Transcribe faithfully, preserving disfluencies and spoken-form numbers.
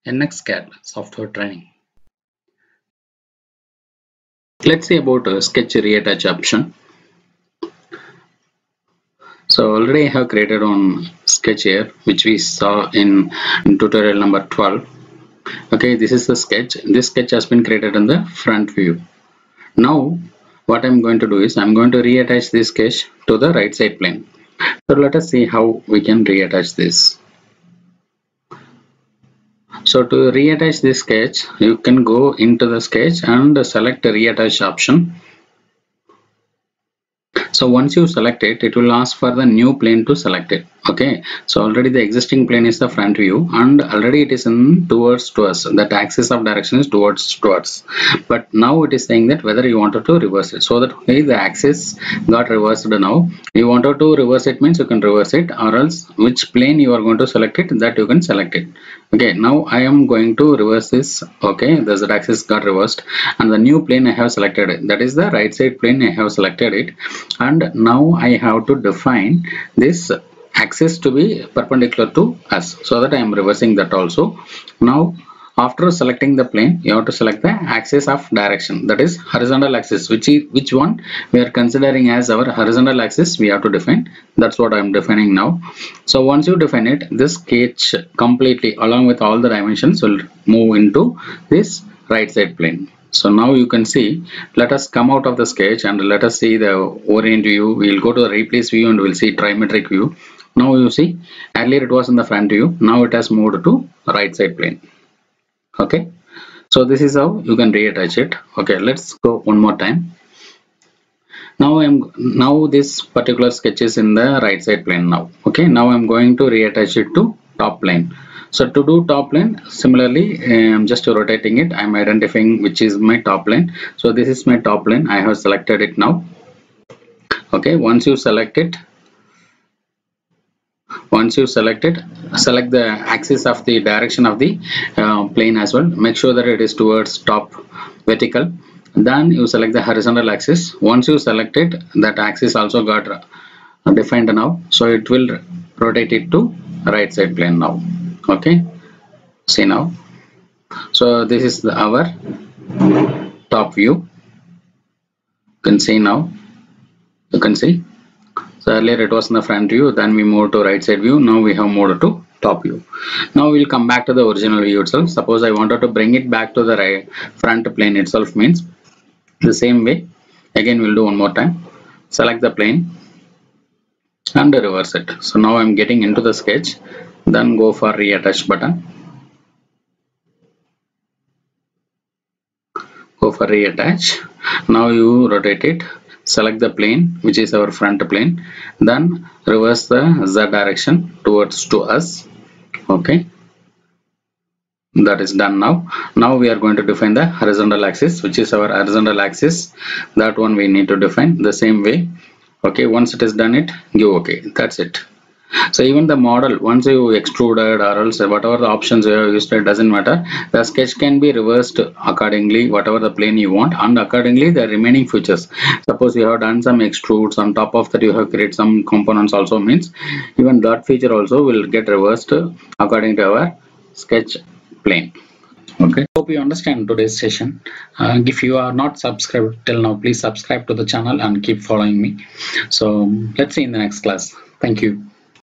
NXCAD software training. Let's see about uh, sketch reattach option. So already I have created on sketch here, which we saw in, in tutorial number twelve. Okay, this is the sketch. This sketch has been created in the front view. Now what I'm going to do is I'm going to reattach this sketch to the right side plane. So let us see how we can reattach this. So to reattach this sketch, you can go into the sketch and select the reattach option. So once you select it, it will ask for the new plane to select it. Okay, so already the existing plane is the front view and already it is in towards to us. That axis of direction is towards towards. But now it is saying that whether you wanted to reverse it. So that okay, the axis got reversed now. You wanted to reverse it means you can reverse it, or else which plane you are going to select it, that you can select it. Okay, now I am going to reverse this. Okay, the axis got reversed and the new plane I have selected it. That is the right side plane I have selected it. And now I have to define this axis to be perpendicular to us, so that I am reversing that also. Now after selecting the plane, you have to select the axis of direction, that is horizontal axis. Which is, which one we are considering as our horizontal axis, we have to define. That's what I am defining now. So once you define it, this sketch completely along with all the dimensions will move into this right side plane. So now you can see, let us come out of the sketch and let us see the orient view. We will go to the replace view and we'll see trimetric view. Now you see, earlier it was in the front view, now it has moved to right side plane. Okay, so this is how you can reattach it. Okay, let's go one more time. Now I'm now this particular sketch is in the right side plane now. Okay, now I'm going to reattach it to top plane. So to do top plane, similarly I'm just rotating it. I'm identifying which is my top plane. So this is my top plane. I have selected it now. Okay, once you select it, once you select it, select the axis of the direction of the uh, plane as well. Make sure that it is towards top vertical. Then you select the horizontal axis. Once you select it, that axis also got uh, defined now. So it will rotate it to right side plane now. Okay, see now. So this is the, our top view. You can see now. You can see. So earlier it was in the front view, then we moved to right side view. Now we have moved to top view. Now we'll come back to the original view itself. Suppose I wanted to bring it back to the right front plane itself, means the same way. Again we'll do one more time. Select the plane and reverse it. So now I'm getting into the sketch. Then go for reattach button. Go for reattach. Now you rotate it. Select the plane, which is our front plane, then reverse the Z direction towards to us. Okay, that is done now. Now we are going to define the horizontal axis, which is our horizontal axis. That one we need to define the same way. Okay, once it is done, it give okay. That's it. So even the model, once you extruded or else whatever the options you have used, it doesn't matter. The sketch can be reversed accordingly, whatever the plane you want, and accordingly the remaining features. Suppose you have done some extrudes, on top of that you have created some components also, means even that feature also will get reversed according to our sketch plane. Okay, hope you understand today's session. Uh, if you are not subscribed till now, please subscribe to the channel and keep following me. So let's see in the next class. Thank you.